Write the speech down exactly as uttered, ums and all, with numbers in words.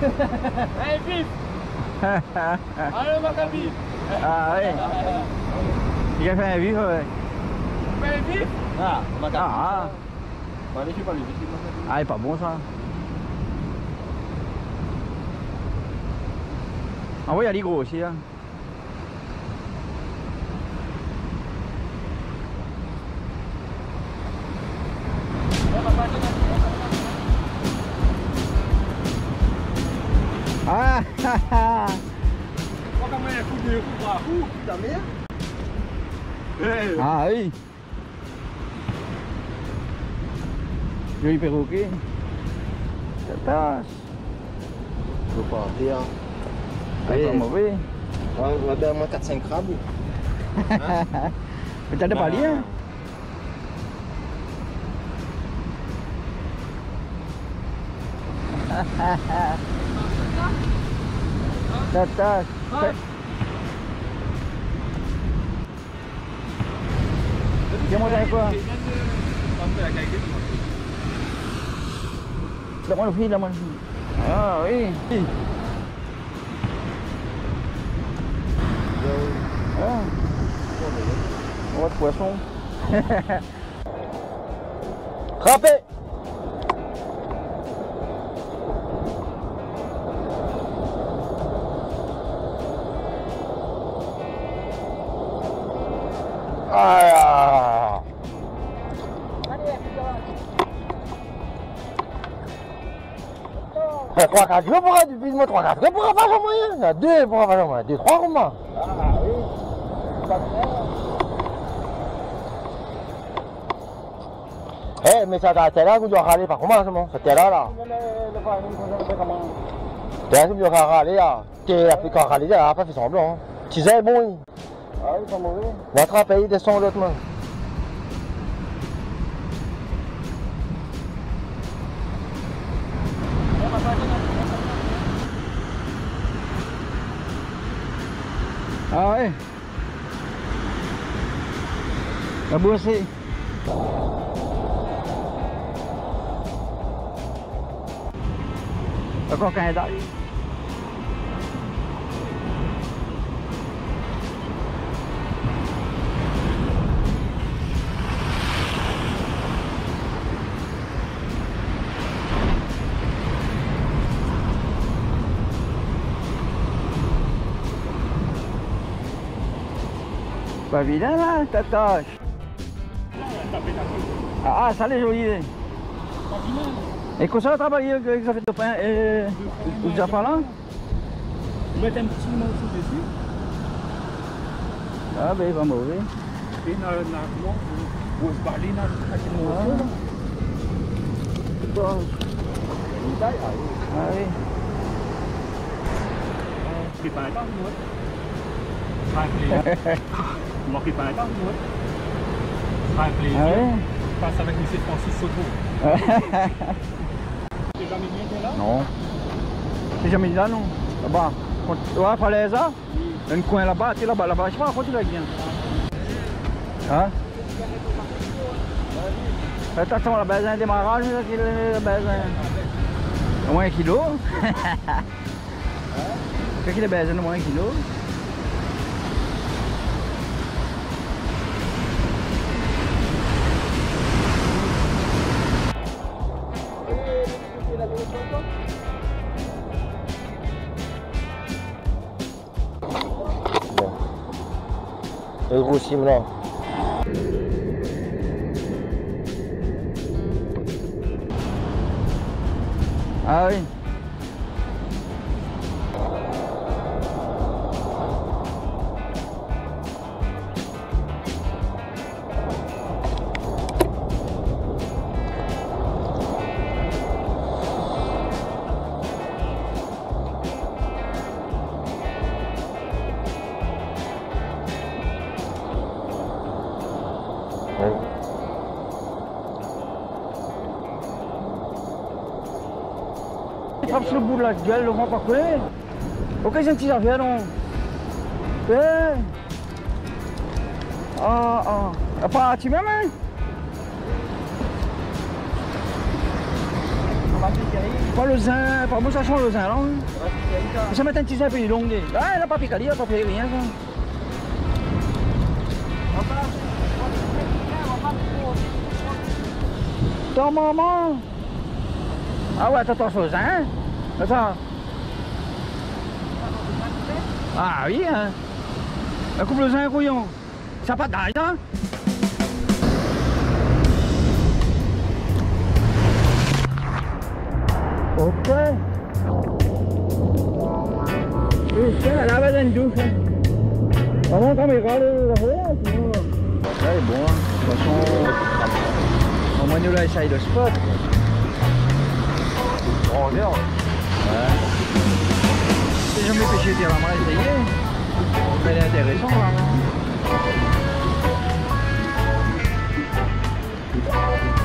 Allez, vif. Allez, Maccabi. Ah oui. Il a fait un vif avec. Tu fais un vif? Ah, Maccabi. Ah, Bah, allez, je suis pas lui, je suis Maccabi. ah, il est pas bon ça. Ah oui, il y a les gros aussi. Hein. Ah ah ah. Olha como é fudeu com o barro, tá mesmo? É. Ah oui. Joli perroquet. Ça passe. Je veux pas dire. C'est pas mauvais. On va bien moins quatre cinq crabes. Mais t'as pas lien. Ça passe. Tiens-moi dans quoi? Donne-moi le fil, donne-moi le fil. Ah oui. Ah. On va de poisson. Râpé. Ah. trois quatre jours pour du film, trois quatre jours pour faire le moyen. Il y a deux pour faire le moyen, deux trois romans. Ah oui. Eh, mais ça t'es là, vous doit râler par comment, c'est bon? C'était là, là. T'es là, vous doit râler, là. T'es là, puis quand râler, là, après, fait semblant. Tu sais, bon. Ah oui, ils sont mauvais. On va te rappeler, descends l'autre main. Ah ouais. La bossé. Encore qu'un dalle. Pas évident là, ta tâche. Ah, ça les joli. Et comment ça va travailler avec ça fait de pain et vous déjà pas là? Vous mettez un petit morceau dessus. Ah ben il va mauvais. Et na na non, vous vous parlez na na morceau. Ah oui. Qui parle pas moi. Parle. Moi qui parle pas moi. Parle. Ah oui. Passe avec M. Francis Soto. T'es jamais venu là? Non. T'es jamais là non? Là-bas. Tu vois, falaise là? Un coin là-bas, tu es là-bas, là-bas. Je sais pas, quand tu l'as bien. Hein? Attention, la base d'un démarrage, la base un... Au moins un kilo. Qu'est-ce qu'il est base au moins un kilo? Le gros sim là. Ah oui. Frappe sur le bout de la gueule, le vent pas couler. Ok, c'est un petit affaire, non? Eh. Ah, ah. Y'a pas tu même, hein? On va te Pas le zin, pas moi ça change le zin là. Ça met un petit zin plus long. Ah, elle n'a pas piqué, elle n'a pas fait rien ça. Ton maman. Ah ouais, t'attends sur le zin. Attends. Ah oui, hein. Elle coupe le zin couillon. Ça n'a pas d'âge, hein. Ok. Et c'est la lave d'un douche. On va caméra le sinon. Ça est bon, hein. De toute façon, au moins nous là essaye le spot. On regarde. Ouais. J'ai jamais pêché tir à main essayer. Elle est intéressante là.